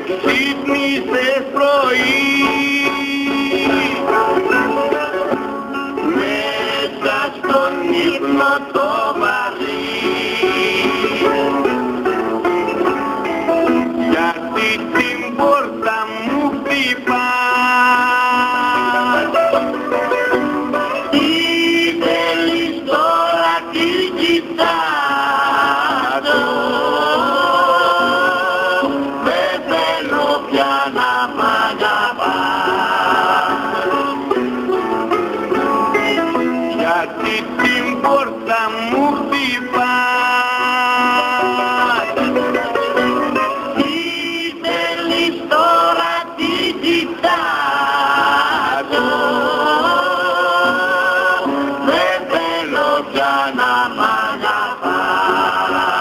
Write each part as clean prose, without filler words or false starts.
Ξύπνησες πρωί μέσα στον ύπνο το βαρύ, γιατί την πόρτα μου χτυπάς. Τι θέλεις τώρα, τι κοιτάζω, δεν θέλω πια να μ' αγαπάς, γιατί την πόρτα μου χτυπάς. Τι θέλεις τώρα, τι κοιτάζω, δεν θέλω πια να μ' αγαπάς.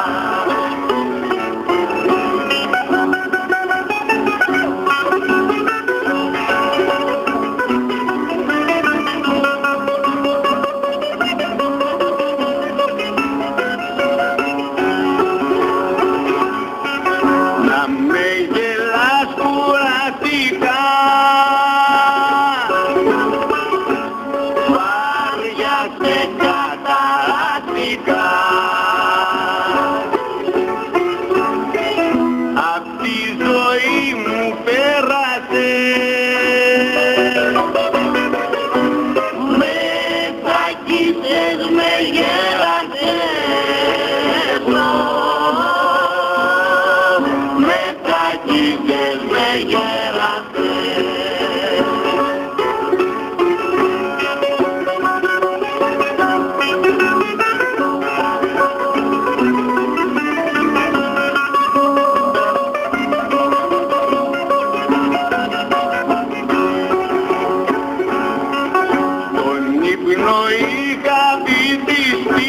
Να με γελάς κουραστικά, βάρια σε καταρακτικά, απ' τη ζωή μου πέρασες, με τσακίσες, με γέλασες, με τσακίσες, με γέλασες. Τον ύπνο είχα βυθιστεί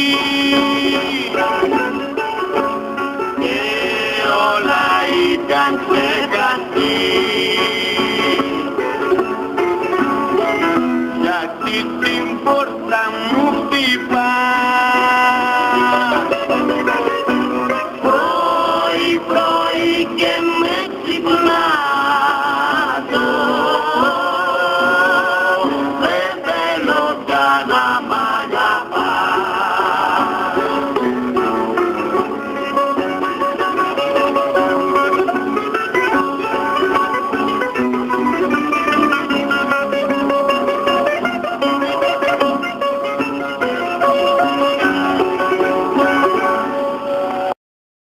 και όλα ήταν ξεχαστεί, γιατί την πόρτα μου χτυπάς. Πρωί πρωί και με ξυπνάς.